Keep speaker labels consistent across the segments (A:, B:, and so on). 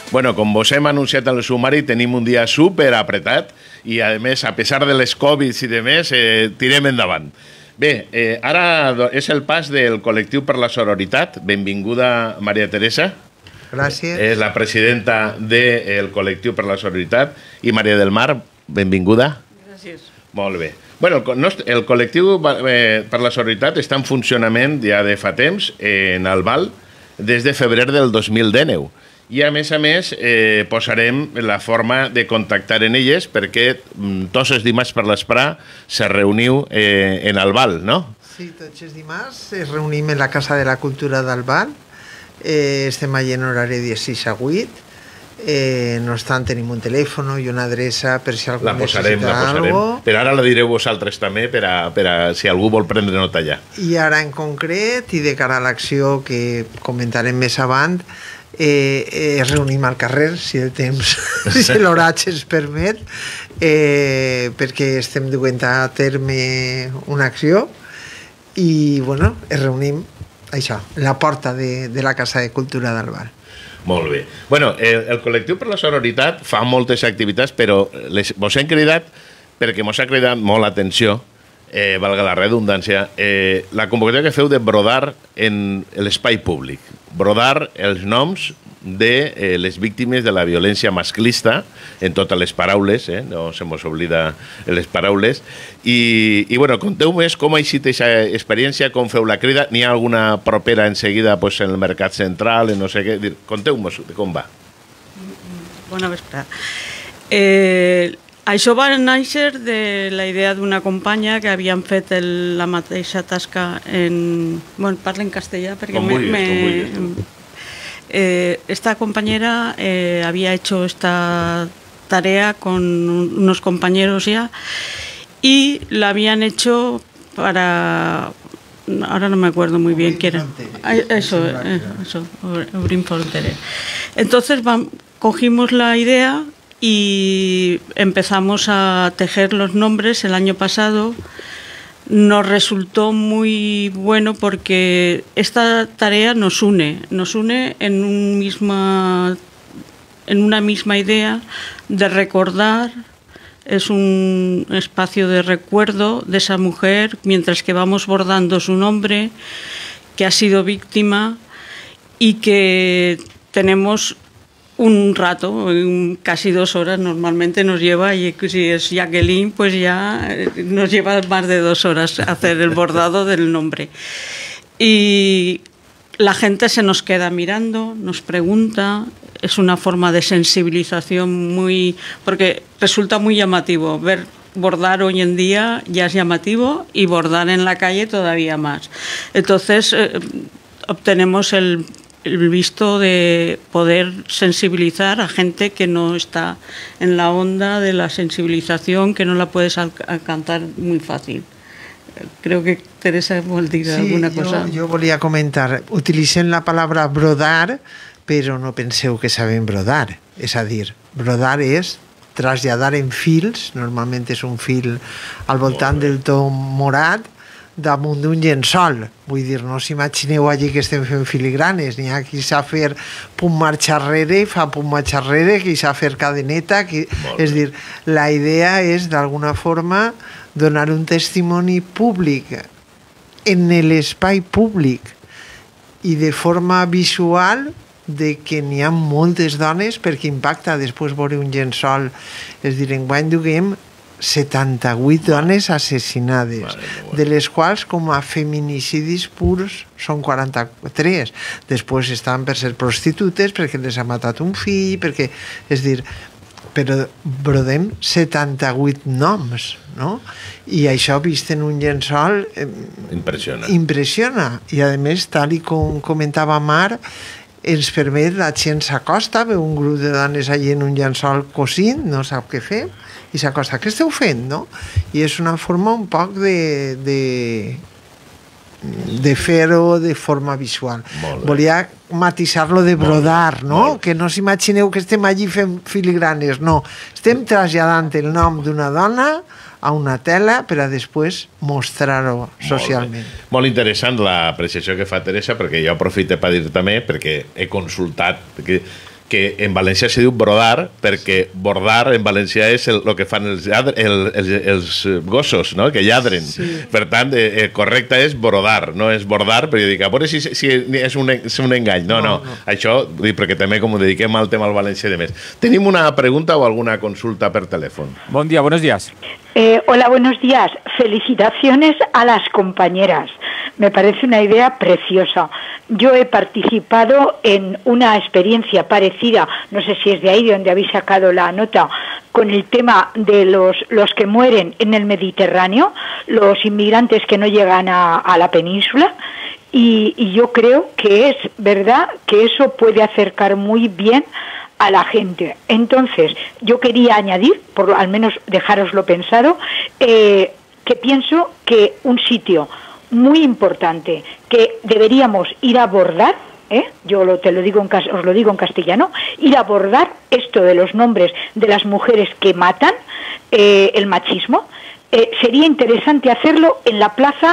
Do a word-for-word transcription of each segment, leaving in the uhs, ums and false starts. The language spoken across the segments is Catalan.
A: Bueno, com vos hem anunciat al sumari, tenim un dia super apretat i, a més, a pesar de les Covid i de més, eh, tirem endavant. Bé, eh, ara és el pas del col·lectiu per la sororitat. Benvinguda, Maria Teresa.
B: Gràcies.
A: És la presidenta del col·lectiu per la sororitat. I Maria del Mar, benvinguda.
C: Gràcies.
A: Molt bé. Bueno, el, nostre, el col·lectiu eh, per la sororitat està en funcionament ja de fa temps eh, en el Val des de febrer del dos mil dinou. I, a més a més, eh, posarem la forma de contactar en elles perquè tots els dimarts per l'esprà se reuniu eh, en el Val, no?
B: Sí, tots els dimarts es reunim en la Casa de la Cultura del Val. Eh, estem allà en horari de sis a vuit. Eh, no obstant, tenim un telèfon i una adreça per si algú
A: la posarem,
B: necessita
A: la posarem.
B: algo.
A: Però ara la direu vosaltres també per a, per a si algú vol prendre nota allà.
B: I ara en concret, i de cara a l'acció que comentarem més avant, eh, eh, es reunim al carrer, si el temps, si l'horatge ens permet, eh, perquè estem duent a terme una acció i, bueno, es reunim això, la porta de, de la Casa de Cultura del Val.
A: Molt bé. Bueno, el, el col·lectiu per la sororitat fa moltes activitats, però les, vos hem cridat perquè mos ha cridat molt l'atenció, eh, valga la redundància, eh, la convocatòria que feu de brodar en l'espai públic. Brodar els noms de eh, les víctimes de la violència masclista, en totes les paraules, eh, no se mos oblida les paraules, i, i bueno, conteu més com ha sigut aquesta experiència, com feu la crida, n'hi ha alguna propera en seguida pues, en el Mercat Central, en no sé què, conteu-nos com va.
C: Bona vesprada. Eh, això va néixer de la idea d'una companya que havien fet el, la mateixa tasca en... Bueno, parlo en castellà perquè...
A: Com vulguis,
C: me,
A: com vulguis.
C: Eh, esta compañera eh, había hecho esta tarea con unos compañeros ya y la habían hecho para... Ahora no me acuerdo muy bien qué era. Eso, eso, Obrim Fronterer. Entonces vam, cogimos la idea y empezamos a tejer los nombres el año pasado. Nos resultó muy bueno porque esta tarea nos une, nos une en, un misma, en una misma idea de recordar, es un espacio de recuerdo de esa mujer mientras que vamos bordando su nombre, que ha sido víctima y que tenemos un rato, casi dos horas normalmente nos lleva, y si es Jacqueline, pues ya nos lleva más de dos horas hacer el bordado del nombre. Y la gente se nos queda mirando, nos pregunta, es una forma de sensibilización muy... porque resulta muy llamativo, ver bordar hoy en día ya es llamativo y bordar en la calle todavía más. Entonces eh, obtenemos el... el visto de poder sensibilizar a gente que no está en la onda de la sensibilización, que no la puedes alcanzar muy fácil. Creo que Teresa vol dir sí, alguna cosa.
B: Jo, jo volia comentar, utilitzem la paraula brodar, però no penseu que sabem brodar. És a dir, brodar és traslladar en fils, normalment és un fil al voltant del to morat, damunt d'un llençol. Vull dir, no s'imagineu allí que estem fent filigranes. N'hi ha qui sap fer punt marxa arrere, fa punt marxa arrere, qui sap fer cadeneta. Qui... És dir, la idea és, d'alguna forma, donar un testimoni públic en l'espai públic i de forma visual de que n'hi ha moltes dones, perquè impacta després veure un llençol. És dir, enguany duguem setanta-vuit dones assassinades, de les quals com a feminicidis purs són quaranta-tres. Després estan per ser prostitutes, perquè les ha matat un fill, perquè, és dir, però brodem setanta-vuit noms, no? I això vist en un llençol eh,
A: impressiona.
B: impressiona. I a més, tal i com comentava Mar, ens permet, la gent s'acosta, veu un grup de dones allà en un llençol cosint, no sap què fer, i s'acosta, què esteu fent, no? I és una forma un poc de, de, de fer-ho de forma visual. Volia matisar-lo de brodar, no? Que no s'imagineu que estem allí fent filigranes, no. Estem traslladant el nom d'una dona a una tela per a després mostrar-ho socialment.
A: Molt, molt interessant l'apreciació que fa Teresa, perquè jo aprofito per dir també, perquè he consultat, perquè que en valencià se diu brodar, perquè bordar en valencià és el, el que fan els, lladre, el, els, els gossos, no? Que lladren. Sí. Per tant, eh, correcte és brodar, no és bordar, però jo dic, a veure si, si és, un, és un engany. No, no, no. no. Això, dic, perquè també com ho dediquem al tema al valencià de més. Tenim una pregunta o alguna consulta per telèfon?
D: Bon dia, buenos días.
E: Eh, hola, buenos días. Felicitaciones a las compañeras. Me parece una idea preciosa. Yo he participado en una experiencia parecida, no sé si es de ahí de donde habéis sacado la nota, con el tema de los, los que mueren en el Mediterráneo, los inmigrantes que no llegan a, a la península, y, y yo creo que es verdad que eso puede acercar muy bien a la gente. Entonces, yo quería añadir, por al menos dejároslo pensado, eh, que pienso que un sitio muy importante que deberíamos ir a abordar, ¿eh? yo lo, te lo digo en, os lo digo en castellano, ir a abordar esto de los nombres de las mujeres que matan, eh, el machismo, eh, sería interesante hacerlo en la plaza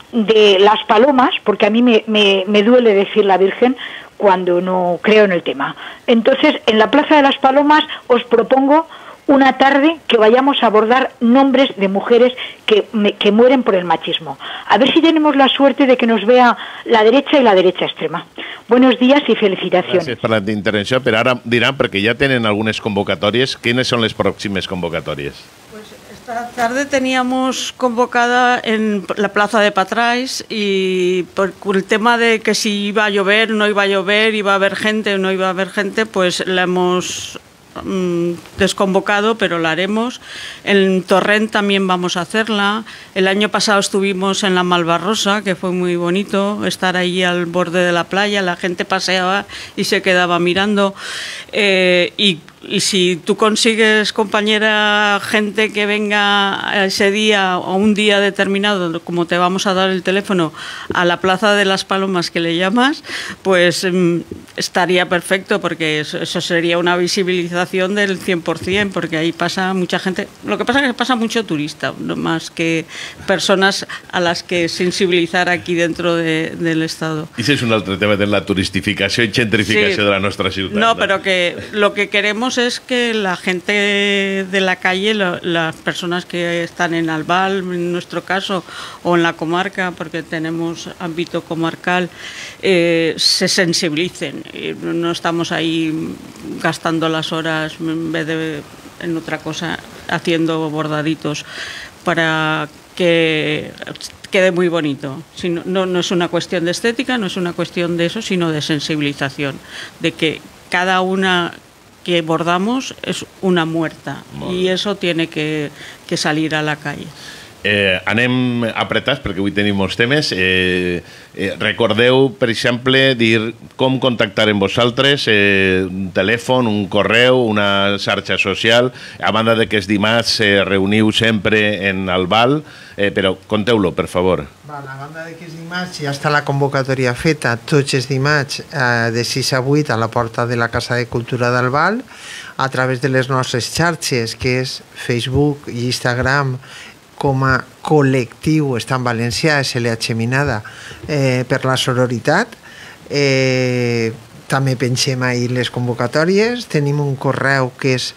E: de Las Palomas, porque a mí me, me, me duele decir la Virgen cuando no creo en el tema. Entonces, en la Plaza de las Palomas os propongo una tarde que vayamos a abordar nombres de mujeres que, me, que mueren por el machismo. A ver si tenemos la suerte de que nos vea la derecha y la derecha extrema. Buenos días y felicitacions.
A: Gràcies per la intervenció, però ara diran, perquè ja tenen algunes convocatòries, quines són les pròximes convocatòries?
C: Pues esta tarde teníamos convocada en la plaza de Patrais y por el tema de que si iba a llover, no iba a llover, iba a haber gente o no iba a haber gente, pues la hemos desconvocado, pero la haremos. En Torrent también vamos a hacerla. El año pasado estuvimos en la Malvarrosa, que fue muy bonito estar ahí al borde de la playa, la gente paseaba y se quedaba mirando. Eh, y, y si tú consigues, compañera, gente que venga ese día o un día determinado, como te vamos a dar el teléfono, a la Plaza de las Palomas que le llamas, pues eh, estaría perfecto, porque eso, eso sería una visibilización del cien por cien, porque ahí pasa mucha gente. Lo que pasa es que pasa mucho turista, no más que personas a las que sensibilizar aquí dentro de, del Estado.
A: I ese és un altre tema de la turistificació i gentrificació sí. de la nostra ciutat.
C: No, pero que lo que queremos es que la gente de la calle, lo, las personas que están en Albal, en nuestro caso, o en la comarca, porque tenemos ámbito comarcal, eh, se sensibilicen. No estamos ahí gastando las horas en vez de en otra cosa, haciendo bordaditos para que quede muy bonito. No, no, no es una cuestión de estética, no es una cuestión de eso, sino de sensibilización, de que cada una que bordamos es una muerta y eso tiene que, que salir a la calle.
A: Eh, anem apretats perquè avui tenim molts temes. Eh, eh, recordeu, per exemple, dir com contactar amb vosaltres, eh, un telèfon, un correu, una xarxa social, a banda de que els dimarts se eh, reuniu sempre en Albal, eh, però conteu-lo, per favor.
B: A banda de que és dimarts ja està la convocatòria feta tots els dimarts eh, de sis a vuit a la porta de la Casa de Cultura d'Albal, a través de les nostres xarxes, que és Facebook i Instagram, com a col·lectiu, està en valencià, S L H Minada, eh, per la sororitat. Eh, també pensem ahir les convocatòries. Tenim un correu que és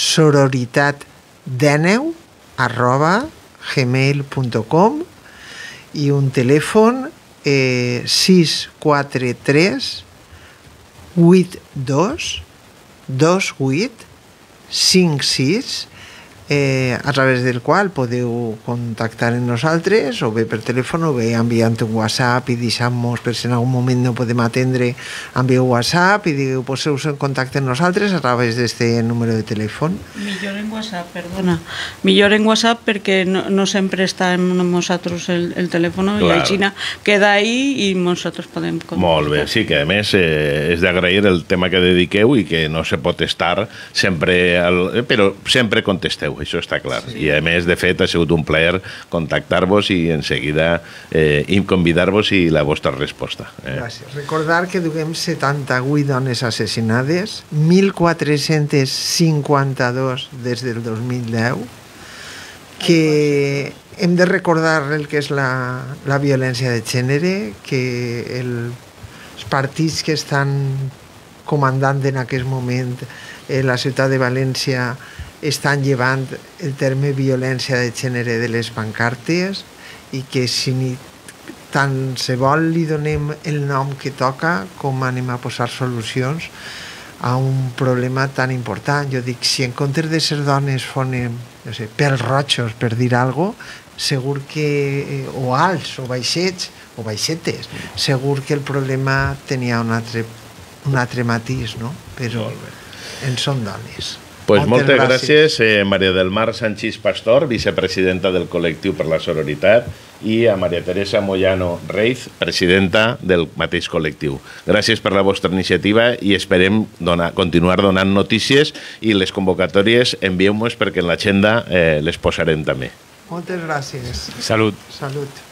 B: sororitatdeneu arroba gmail punt com i un telèfon eh, sis quatre tres vuit dos dos vuit cinc sis, Eh, a través del qual podeu contactar amb nosaltres, o bé per telèfon o bé enviant un WhatsApp i deixant-nos, per si en algun moment no podem atendre, envieu WhatsApp i digueu, poseu-vos en contacte amb nosaltres a través d'aquest número de telèfon.
C: Millor en WhatsApp, perdona. Millor en WhatsApp perquè no, no sempre està en nosaltres el, el telèfon, claro. I la Xina queda ahí i nosaltres podem contactar.
A: Molt bé, sí, que a més eh, és d'agrair el tema que dediqueu i que no se pot estar sempre, al, eh, però sempre contesteu. Això està clar. Sí. I a més, de fet, ha sigut un plaer contactar-vos i en seguida eh, convidar-vos i la vostra resposta. Eh.
B: Gràcies. Recordar que duguem setanta-vuit dones assassinades, mil quatre-cents cinquanta-dos des del dos mil deu, que hem de recordar el que és la, la violència de gènere, que el, els partits que estan comandant en aquest moment eh, la ciutat de València estan llevant el terme violència de gènere de les pancartes i que si ni tant se vol li donem el nom que toca com anem a posar solucions a un problema tan important. Jo dic, si en comptes de ser dones fonem, no sé, pèls rojos, per dir alguna cosa, segur que, o alts, o baixets, o baixetes, segur que el problema tenia un altre, un altre matís, no? Però en són dones.
A: Pues moltes, moltes gràcies, gràcies eh, Maria del Mar Sanchís Pastor, vicepresidenta del Col·lectiu per la Sororitat, i a Maria Teresa Moyano Reiz, presidenta del mateix col·lectiu. Gràcies per la vostra iniciativa i esperem donar, continuar donant notícies i les convocatòries envieu-nos perquè en l'agenda eh, les posarem també.
B: Moltes gràcies.
D: Salut.
B: Salut.